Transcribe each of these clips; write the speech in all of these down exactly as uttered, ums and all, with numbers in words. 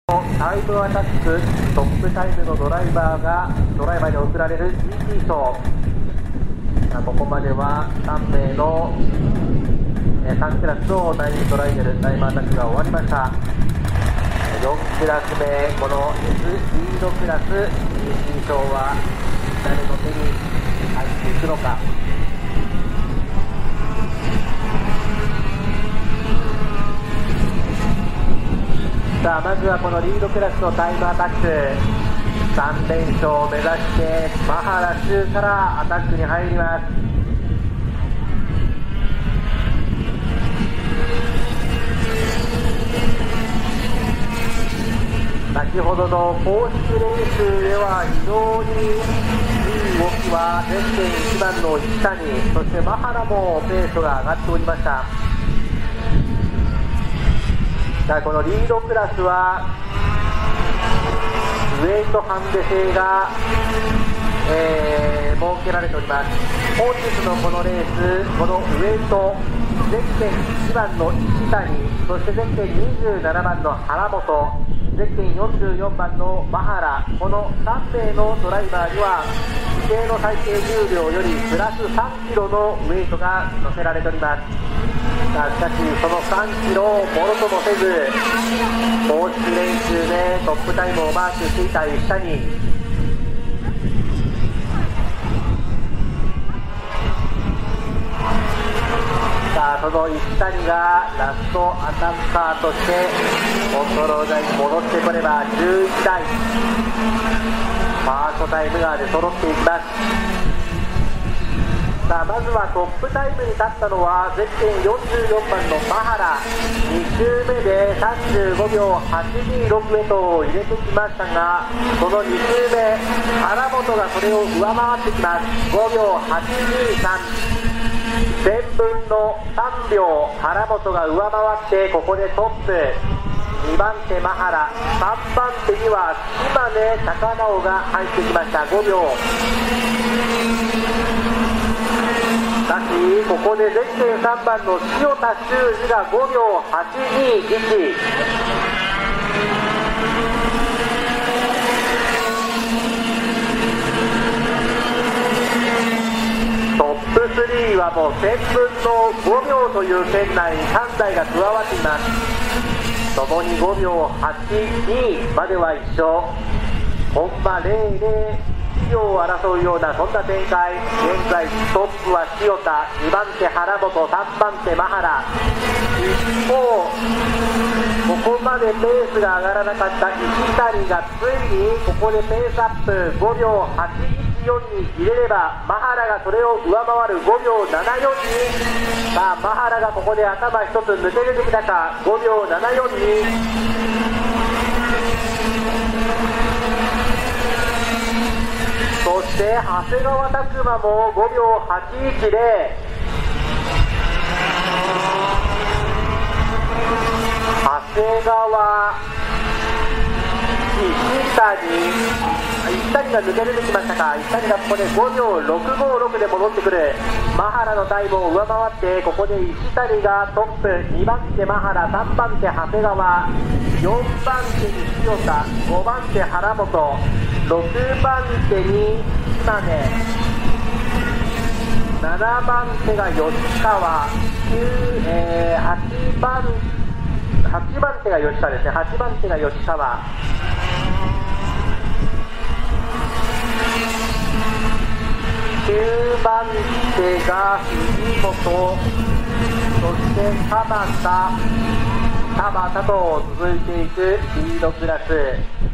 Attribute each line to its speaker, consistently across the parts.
Speaker 1: タイムアタックトップタイムのドライバーがドライバーに贈られる イーティー 賞。ここまではさんめいのさんクラスのタイムトライアルタイムアタックが終わりました。よんクラス目、この エス リードクラス イーティー 賞は誰の手に入っていくのか。さあまずはこのリードクラスのタイムアタックさん連勝を目指してマハラ州からアタックに入ります。先ほどの公式練習では非常にいい動きはゼッケンいちばんの石谷、そしてマハラもペースが上がっておりました。さあこのリードクラスはウェイトハンデ制が、えー、設けられております。本日のこのレース、このウェイトゼッケンいちばんの石谷、そしてゼッケンにじゅうななばんの原本、ゼッケンよんじゅうよんばんのマハラ、このさんめいのドライバーには規定の最低重量よりプラスさんキロのウェイトが乗せられております。さあしかしそのさんキロをもろともせず公式練習でトップタイムをマークしていた石谷。さあその石谷がラストアタッカーとしてコントロール台に戻ってこればじゅういちだいファーストタイムが出揃っていきます。さあまずはトップタイムに立ったのはゼッケンよんじゅうよんばんのマハラ、に周目でさんじゅうごびょうはちにろくへと入れてきましたが、そのに周目原本がそれを上回ってきます。ごびょうはちにさん、せんぶんのさんびょう原本が上回ってここでトップ。にばんてマハラ、さんばんてには島根高直が入ってきました。ごびょう。しかしここでゼッケンさんばんの塩田修司がごびょうはちにいち、トップスリーはもうせんぶんのごびょうという圏内にさんだいが加わっています。ともにごびょうはちにまでは一緒、コンマゼロゼロいちを争うようなそんな展開。現在トップは塩田、にばんて原本、さんばんてマハラ。一方ここまでペースが上がらなかった石谷がついにここでペースアップ、ごびょうはちいちよんに入れればマハラがそれを上回るごびょうななよんに。さあマハラがここで頭一つ抜け出てきたか。ごびょうななよんに。そして長谷川拓磨もごびょうはちいちで、長谷川、石谷、石谷が抜け出てきましたか。石谷がここでごびょうろくごろくで戻ってくる。マハラのタイムを上回ってここで石谷がトップ。にばんてマハラ、さんばんて長谷川、よんばんてに塩田、ごばんて原本、ろくばんてに島根、ななばんてが吉川、えー、はちばんはちばんてが吉川ですね。はちばんてが吉川、きゅうばんてが藤本、そして田畑田畑と続いていくリードクラス。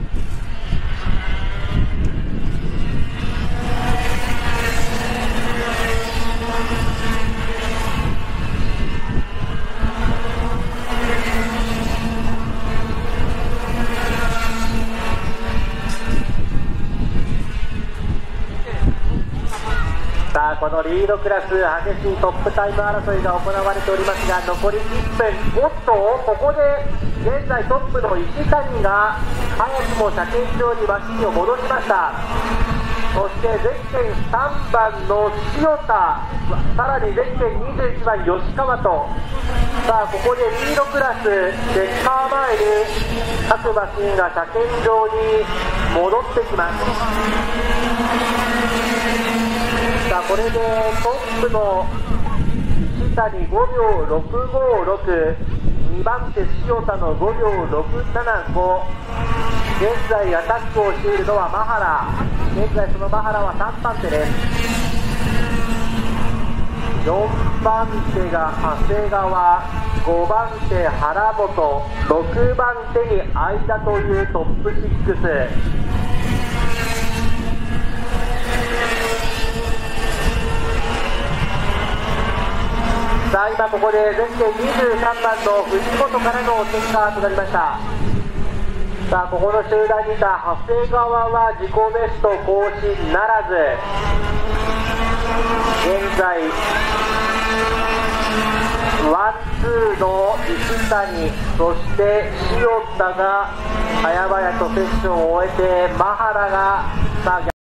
Speaker 1: さあこのリードクラス激しいトップタイム争いが行われておりますが、残りいっぷん。おっとここで現在トップの石谷が早くも車検場に脇を戻しました。そしてゼッケンさんばんの塩田、さらにゼッケンにじゅういちばん吉川とさあここでリードクラスチェッカー前に各マシンが車検場に戻ってきます。さあこれでトップの石谷ごびょうろくごろく、にばん手塩田のごびょうろくななご、現在アタックをしているのはマハラ。現在そのマハラはさんばん手です。よんばん手が長谷川、ごばん手原本、ろくばん手に相田というトップろく。さあ今ここで前線にじゅうさんばんの藤本からのチェッカーとなりました。さあここの集団にいた長谷川は自己ベスト更新ならず、現在ワンツーの石谷、そして塩田が早々とセッションを終えて、マハラがさあ